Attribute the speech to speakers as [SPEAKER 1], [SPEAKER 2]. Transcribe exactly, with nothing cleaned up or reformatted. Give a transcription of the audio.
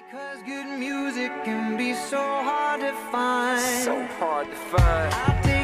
[SPEAKER 1] Because good music can be so hard to find.
[SPEAKER 2] So hard to find.
[SPEAKER 1] I